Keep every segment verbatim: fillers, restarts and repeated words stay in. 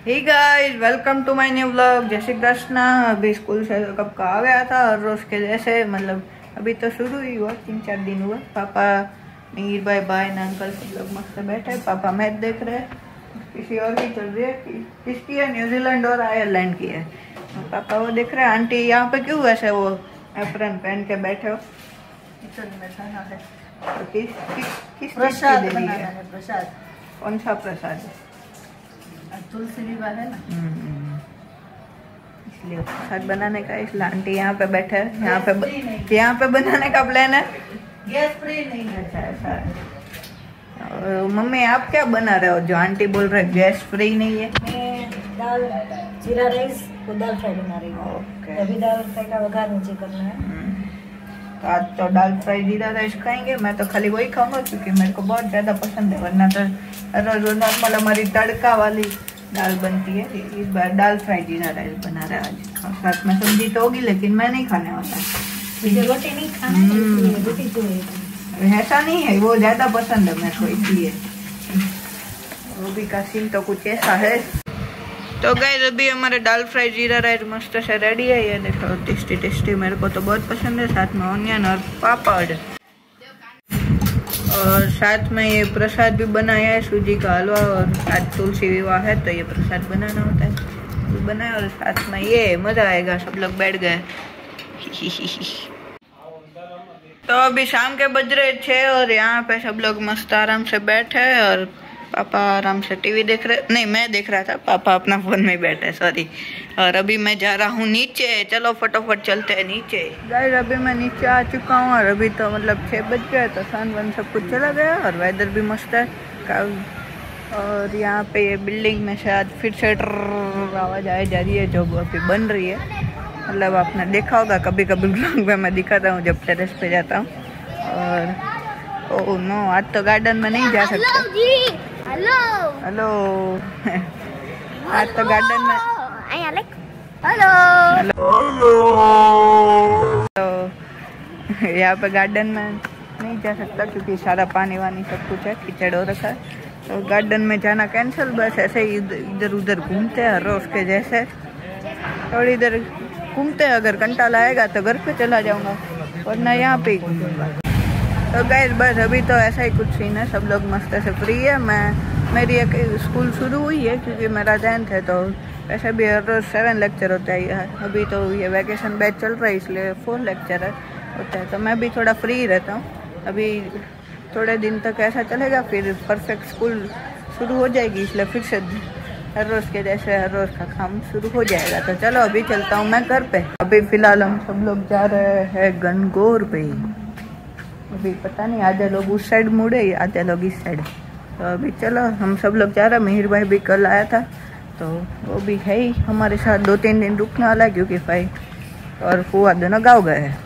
Hey guys, welcome to my new vlog. जय श्री कृष्ण। अभी school से कब का आ गया था और रोज के जैसे मतलब अभी तो शुरू ही हुआ, तीन चार दिन हुआ। पापा, मीर भाई, भाई ना अंकल सब लोग मस्त बैठे। पापा मैच देख रहे हैं, किसी और की चल रही है, किसकी है, न्यूजीलैंड और आयरलैंड की है। पापा वो देख रहे हैं। आंटी यहाँ पे क्यों वैसे वो एप्रन पहन के बैठे हो? किचन में खाना है तो किस किस किस प्रसाद चीज़ की बनाना देरी है? है। प्रसाद कौन सा प्रसाद है? तुलसी विवाह है ना, इसलिए प्रसाद बनाने का। इसलिए आंटी यहाँ पे बैठे हैं। यहाँ पे यहाँ पे बनाने का प्लान है। गैस फ्री नहीं है। अच्छा ऐसा है। और मम्मी आप क्या बना रहे हो जो आंटी बोल रहे गैस फ्री नहीं है? मैं दाल जीरा राइस को दाल फ्राई बना रही हूँ। ओके। अभी दाल फ्राई का वघार नीचे करना है। तो आज तो दाल फ्राई जीरा राइस खाएंगे। मैं तो खाली वही खाऊंगा क्योंकि मेरे को बहुत ज़्यादा पसंद है। वरना तो रोज नॉर्मल हमारी तड़का वाली दाल बनती है। इस बार दाल फ्राई जीरा राइस बना रहा है आज। और साथ में सब्जी तो होगी लेकिन मैं नहीं खाने वाला। मुझे रोटी नहीं खाना है, इसलिए रोटी चाहिए। ऐसा नहीं है, वो ज़्यादा पसंद है मेरे को इसलिए। वो भी का सीन तो कुछ ऐसा है। तो गाइस अभी हमारे दाल फ्राई जीरा राइस मस्त से रेडी है। ये देखो टेस्टी टेस्टी, मेरे को तो बहुत पसंद है। साथ में ऑनियन और पापड़ और साथ में ये प्रसाद भी बनाया है, सूजी का हलवा। और आज तुलसी विवाह है तो ये प्रसाद बनाना होता है, वो बनाया। और साथ में ये मजा आएगा, सब लोग बैठ गए। तो अभी शाम के बज रहे छः और यहाँ पे सब लोग मस्त आराम से बैठे हैं। और पापा आराम से टीवी देख रहे, नहीं मैं देख रहा था, पापा अपना फोन में बैठे, सॉरी। और अभी मैं जा रहा हूँ नीचे। चलो फटाफट चलते हैं नीचे। गाइस अभी मैं नीचे आ चुका हूँ और अभी तो मतलब छः बज गए तो सन वन सब कुछ चला गया और वेदर भी मस्त है। और यहाँ पे ये बिल्डिंग में शायद फिर से आवाज़ आई जा रही है जो अभी बन रही है। मतलब आपने देखा होगा कभी कभी ब्लॉग में मैं दिखाता हूँ जब टेरेस पे जाता हूँ। और ओह नो, आज तो गार्डन में नहीं जा सकते। हेलो हेलो आज तो गार्डन में हेलो तो यहाँ पे गार्डन में नहीं जा सकता क्योंकि सारा पानी वानी सब कुछ है, कीचड़ हो रखा है। तो गार्डन में जाना कैंसिल। बस ऐसे ही इधर उधर घूमते हैं रोज के जैसे। थोड़ी देर घूमते हैं, अगर कंटाला आएगा तो घर पे चला जाऊंगा, वरना यहाँ पे ही घूमूंगा। तो गाइस बस अभी तो ऐसा ही कुछ सीन है। सब लोग मस्त से फ्री है। मैं मेरी एक स्कूल शुरू हुई है क्योंकि मेरा टेंथ है तो वैसे भी हर रोज सेवन लेक्चर होता है। अभी तो ये वैकेशन बैच चल रहा है इसलिए फोर लेक्चर है होता है। तो मैं भी थोड़ा फ्री रहता हूँ अभी। थोड़े दिन तक ऐसा चलेगा, फिर परफेक्ट स्कूल शुरू हो जाएगी, इसलिए फिर से हर रोज़ के जैसे हर रोज़ का काम शुरू हो जाएगा। तो चलो अभी चलता हूँ मैं घर पे। अभी फ़िलहाल हम सब लोग जा रहे हैं गणगौर पे। अभी पता नहीं आधे लोग उस साइड मुड़े, आधे लोग इस साइड। तो अभी चलो हम सब लोग जा रहे हैं। मिहिर भाई भी कल आया था तो वो भी है ही हमारे साथ। दो तीन दिन रुकने वाला है क्योंकि भाई और फुआ दोनों गाँव गए हैं।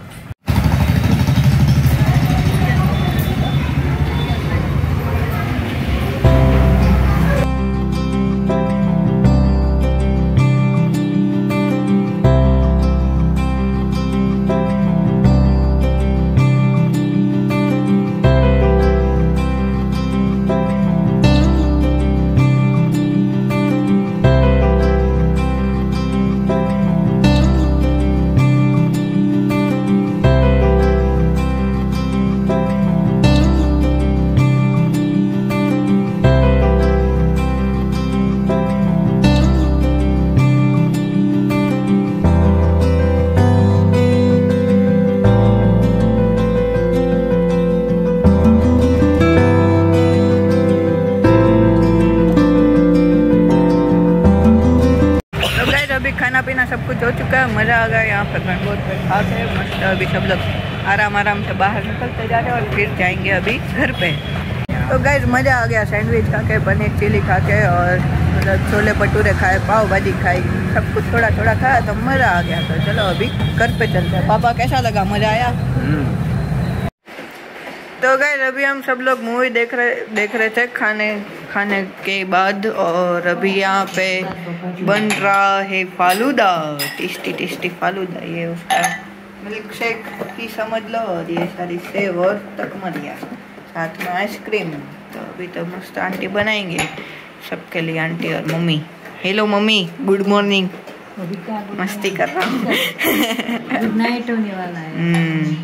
अभी खाना पीना सब कुछ हो चुका है, मज़ा आ गया यहाँ पे गणगौर पे खा के मस्त। अभी सब लोग आराम आराम से बाहर निकलते जा रहे हैं और फिर जाएंगे अभी घर पे। तो गाइस मज़ा आ गया, सैंडविच खा के, पनीर चिली खा के और मतलब छोले भटूरे खाए, पाव भाजी खाई, सब कुछ थोड़ा थोड़ा खाया तो मज़ा आ गया। तो चलो अभी घर पे चलते हैं। पापा कैसा लगा, मज़ा आया? तो गाइस अभी हम सब लोग मूवी देख रहे देख रहे थे खाने खाने के बाद। और अभी यहाँ पे बन रहा है फालूदा, टेस्टी टेस्टी फालूदा। ये उसका मिल्क शेक ही समझ लो। और ये सारी सेव और तकमरिया, साथ में आइसक्रीम। तो अभी तो मस्त आंटी बनाएंगे सबके लिए, आंटी और mummy. Hello mummy, good morning. अभी क्या गुड मस्ती कर रहा हूँ। गुड नाइट होने वाला है। हम्म।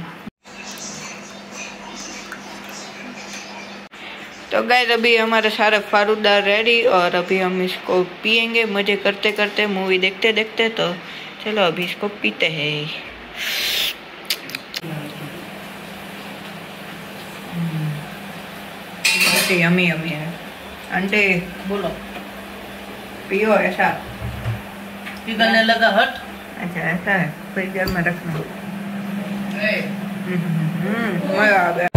तो गाइस अभी हमारे सारे फालूदा रेडी और अभी हम इसको पियेंगे मजे करते करते, मूवी देखते देखते। तो चलो अभी इसको पीते हैं। यमी यमी है आंटी, बोलो पियो ऐसा। पिघलने लगा, हट। अच्छा ऐसा है, फ्रीजर में रखना। ए, हम्म, मजा आ गया।